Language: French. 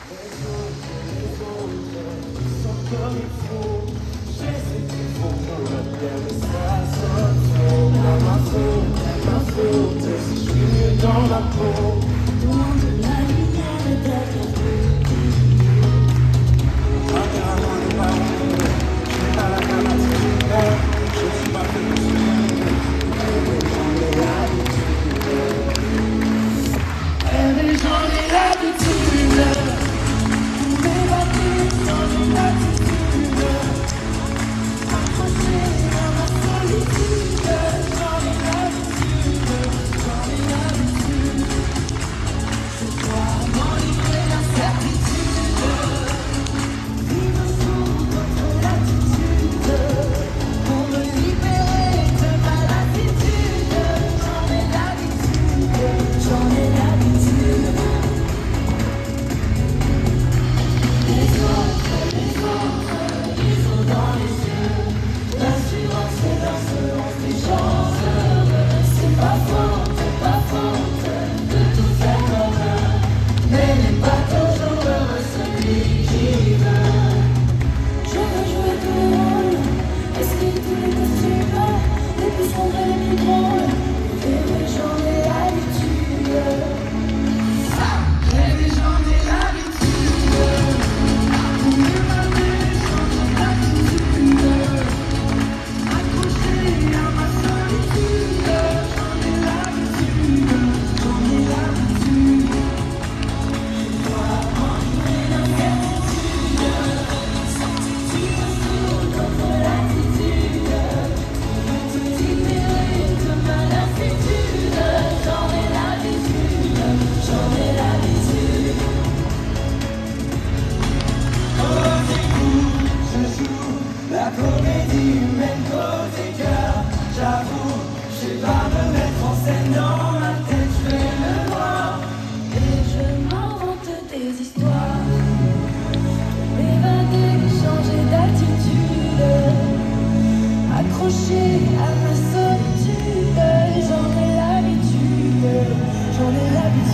Comme il faut, j'ai ce qu'il faut pour le bien, mais ça sonne faux. Pas ma faute, si je suis mieux dans ma peau. Loin de la lumière derrière. Intérieurement, le baron, je n'ai pas la gamme à ce que je ne suis pas fait pour ce j'en ai l'habitude. Et j'en ai l'habitude. La comédie humaine côté cœur, j'avoue, je sais pas me mettre en scène dans ma tête, je vais le voir. Et je m'invente des histoires, m'évader, changer d'attitude, accroché à ma solitude. J'en ai l'habitude, j'en ai l'habitude.